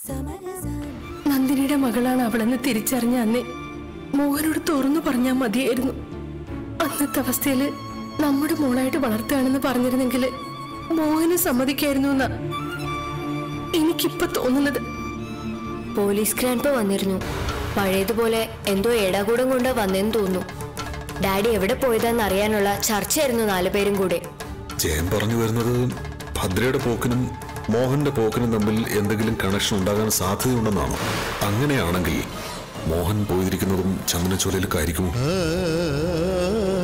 നന്ദിനിയുടെ മകളാണ് അവളെന്ന് തിരിച്ചറിഞ്ഞ അന്നേ മോഹനോട് തുറന്നു പറഞ്ഞാൽ മതിയായിരുന്നു. അന്നത്തെ അവസ്ഥയില് നമ്മുടെ മോളായിട്ട് വളർത്തുകയാണെന്ന് പറഞ്ഞിരുന്നെങ്കിൽ മോഹന് സമ്മതിക്കായിരുന്നു എന്നാ എനിക്കിപ്പോ തോന്നുന്നത്. പോലീസ് ഗ്രാൻഡ് വന്നിരുന്നു. പഴയതുപോലെ എന്തോ ഏടാകൂടം കൊണ്ട് വന്നെന്ന് തോന്നുന്നു. ഡാഡി എവിടെ പോയതാന്ന് അറിയാനുള്ള ചർച്ചയായിരുന്നു 4 പേരും കൂടെ. ജയൻ പറഞ്ഞു വരുന്നത് ഭദ്രയുടെ പോക്കിനും മോഹന്റെ പോക്കിനും തമ്മിൽ എന്തെങ്കിലും കണക്ഷൻ ഉണ്ടാകാൻ സാധ്യതയുണ്ടെന്നാണോ? അങ്ങനെയാണെങ്കിൽ മോഹൻ പോയിരിക്കുന്നതും ചന്ദനച്ചോലയിലേക്കായിരിക്കുമോ?